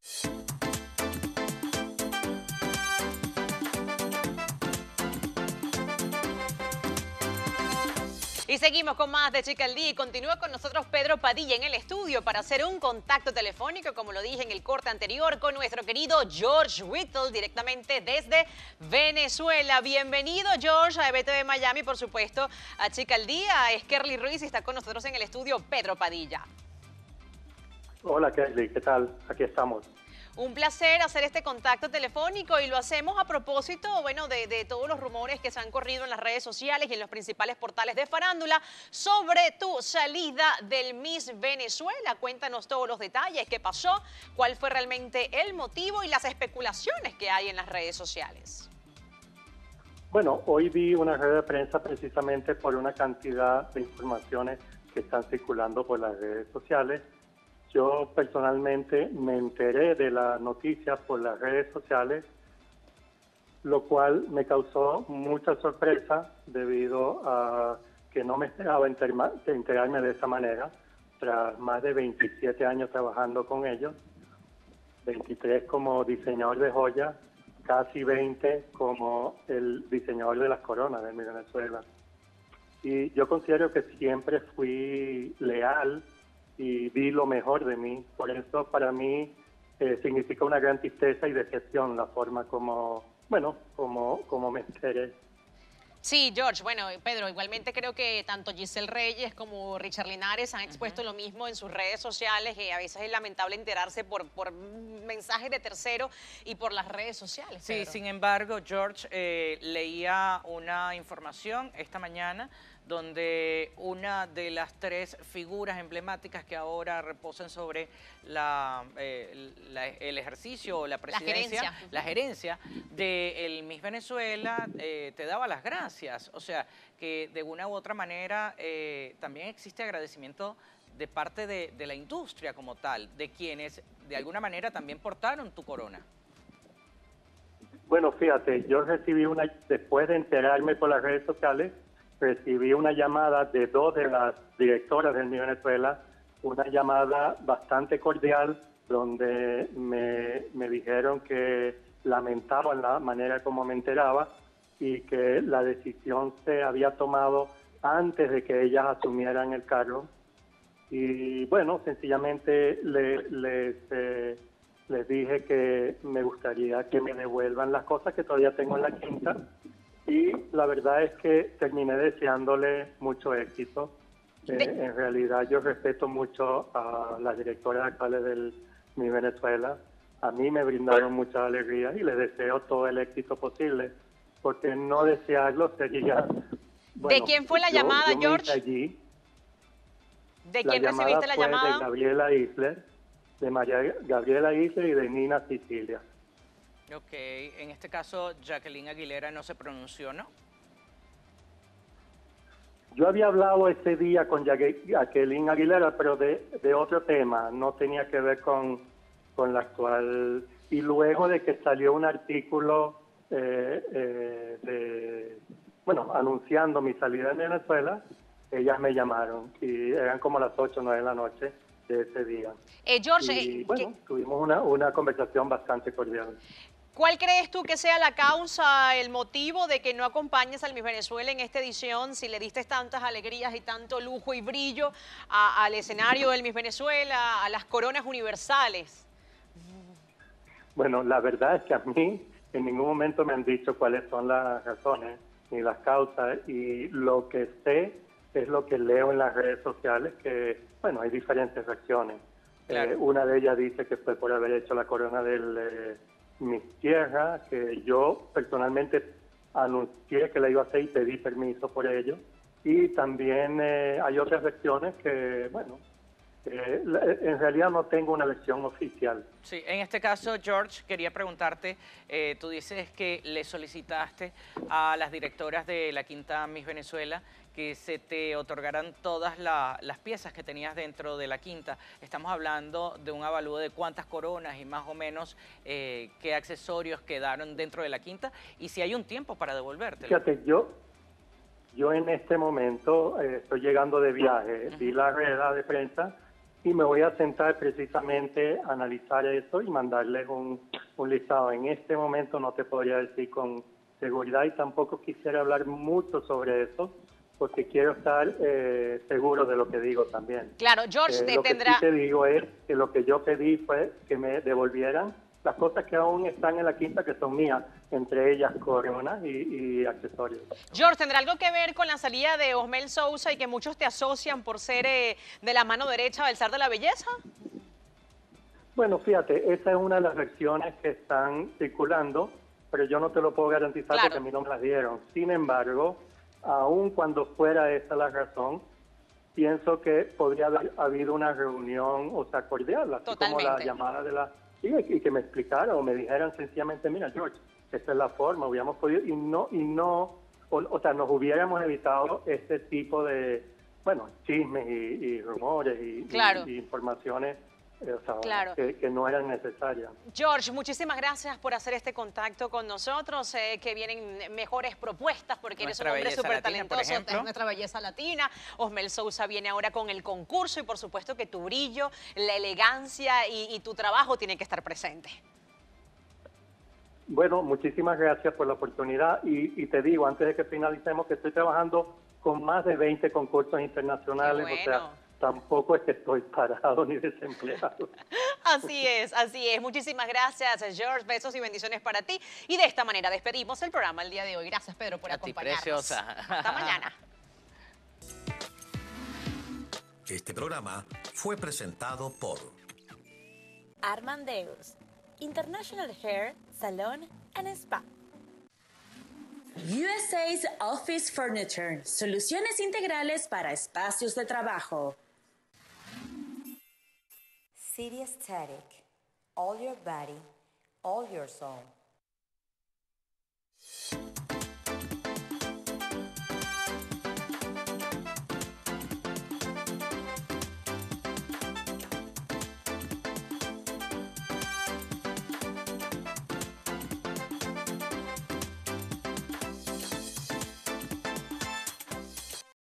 Y seguimos con más de Chica al Día y continúa con nosotros Pedro Padilla en el estudio para hacer un contacto telefónico, como lo dije en el corte anterior, con nuestro querido George Whittle directamente desde Venezuela. Bienvenido, George, a EBTV Miami, por supuesto, a Chica al Día. Es Kerly Ruiz y está con nosotros en el estudio Pedro Padilla. Hola, Kerly, ¿qué tal? Aquí estamos. Un placer hacer este contacto telefónico y lo hacemos a propósito, bueno, de todos los rumores que se han corrido en las redes sociales y en los principales portales de farándula sobre tu salida del Miss Venezuela. Cuéntanos todos los detalles, qué pasó, cuál fue realmente el motivo y las especulaciones que hay en las redes sociales. Bueno, hoy vi una red de prensa precisamente por una cantidad de informaciones que están circulando por las redes sociales. Yo personalmente me enteré de la noticia por las redes sociales, lo cual me causó mucha sorpresa debido a que no me esperaba enterarme de esa manera, tras más de 27 años trabajando con ellos, 23 como diseñador de joyas, casi 20 como el diseñador de las coronas de mi Venezuela. Y yo considero que siempre fui leal y di lo mejor de mí. Por eso para mí significa una gran tristeza y decepción la forma como me enteré. Sí, George, bueno, Pedro, igualmente creo que tanto Giselle Reyes como Richard Linares han expuesto lo mismo en sus redes sociales, y a veces es lamentable enterarse por mensajes de tercero y por las redes sociales. Sí, Pedro. sin embargo, George, leía una información esta mañana donde una de las tres figuras emblemáticas que ahora reposan sobre el ejercicio o la presidencia, la gerencia del Miss Venezuela, te daba las gracias. O sea, que de una u otra manera también existe agradecimiento de parte de la industria como tal, de quienes de alguna manera también portaron tu corona. Bueno, fíjate, yo recibí después de enterarme por las redes sociales, recibí una llamada de dos de las directoras del Miss Venezuela, una llamada bastante cordial, donde me dijeron que lamentaban la manera como me enteraba y que la decisión se había tomado antes de que ellas asumieran el cargo. Y bueno, sencillamente les dije que me gustaría que me devuelvan las cosas que todavía tengo en la quinta. Y la verdad es que terminé deseándole mucho éxito. En realidad yo respeto mucho a las directoras actuales del Miss Venezuela. A mí me brindaron mucha alegría y les deseo todo el éxito posible, porque no desearlo sería... Bueno, ¿de quién fue la llamada, George? Allí. ¿De quién recibiste la llamada? De Gabriela Isler, de María Gabriela Isler y de Nina Sicilia. Ok, en este caso Jacqueline Aguilera no se pronunció, ¿no? Yo había hablado ese día con Jacqueline Aguilera, pero de otro tema, no tenía que ver con la actual. Y luego de que salió un artículo anunciando mi salida de Venezuela, ellas me llamaron y eran como las 8 o 9 de la noche de ese día. George, y bueno, tuvimos una conversación bastante cordial. ¿Cuál crees tú que sea la causa, el motivo de que no acompañes al Miss Venezuela en esta edición, si le diste tantas alegrías y tanto lujo y brillo al escenario del Miss Venezuela, a las coronas universales? Bueno, la verdad es que a mí en ningún momento me han dicho cuáles son las razones ni las causas, y lo que sé es lo que leo en las redes sociales, que, bueno, hay diferentes reacciones. Claro. Una de ellas dice que fue por haber hecho la corona del Miss Tierra, que yo personalmente anuncié que la iba a hacer y pedí permiso por ello. Y también hay otras versiones que, bueno, en realidad no tengo una versión oficial. Sí, en este caso, George, quería preguntarte, tú dices que le solicitaste a las directoras de la Quinta Miss Venezuela que se te otorgaran todas las piezas que tenías dentro de la quinta. Estamos hablando de un avalúo de cuántas coronas y más o menos qué accesorios quedaron dentro de la quinta y si hay un tiempo para devolvértelo. Fíjate, yo en este momento estoy llegando de viaje, vi la rueda de prensa y me voy a sentar precisamente a analizar eso y mandarles un listado. En este momento no te podría decir con seguridad y tampoco quisiera hablar mucho sobre eso porque quiero estar seguro de lo que digo también. Claro, George, Lo que sí te digo es que lo que yo pedí fue que me devolvieran las cosas que aún están en la quinta, que son mías, entre ellas coronas y accesorios. George, ¿tendrá algo que ver con la salida de Osmel Sousa y que muchos te asocian por ser de la mano derecha del zar de la belleza? Bueno, fíjate, esa es una de las versiones que están circulando, pero yo no te lo puedo garantizar porque a mí no me las dieron. Sin embargo, aun cuando fuera esa la razón, pienso que podría haber habido una reunión, o sea, cordial, así como la llamada de la... Y que me explicara o me dijeran sencillamente, mira, George, esta es la forma, hubiéramos podido, o sea, nos hubiéramos evitado este tipo de, bueno, chismes y rumores y informaciones que no eran necesarias. George, muchísimas gracias por hacer este contacto con nosotros. Sé que vienen mejores propuestas porque eres un hombre súper talentoso. Es nuestra belleza latina. Osmel Sousa viene ahora con el concurso y por supuesto que tu brillo, la elegancia y tu trabajo tienen que estar presente. Bueno, muchísimas gracias por la oportunidad y te digo, antes de que finalicemos, que estoy trabajando con más de 20 concursos internacionales, o sea, tampoco es que estoy parado ni desempleado. Así es, así es. Muchísimas gracias, George. Besos y bendiciones para ti. Y de esta manera despedimos el programa el día de hoy. Gracias, Pedro, por acompañarnos. Preciosa. Hasta mañana. Este programa fue presentado por Armandeus, International Hair Salon and Spa. USA's Office Furniture, soluciones integrales para espacios de trabajo. City Aesthetic, all your body, all your soul.